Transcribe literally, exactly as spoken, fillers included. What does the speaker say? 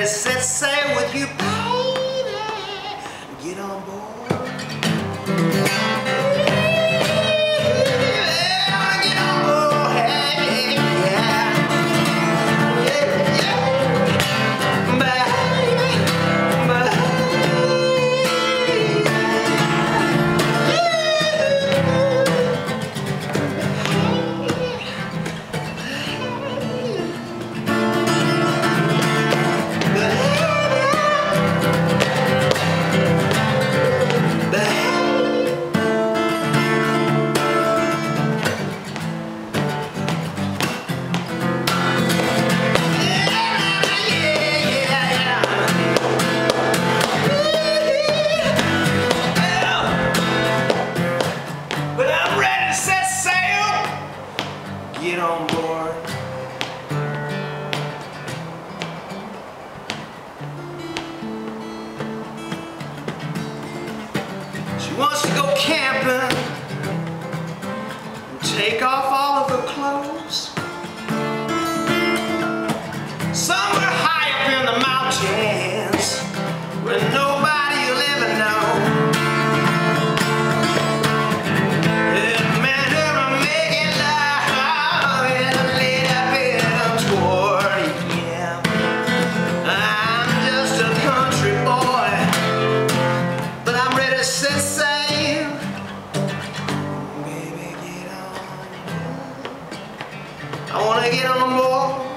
to set sail with you, baby. Get on board. Get on board. She wants to go camping and take off all of her clothes. Somewhere high up in the mountains where nobody will ever know. Set sail, baby, get on board. I wanna get on board.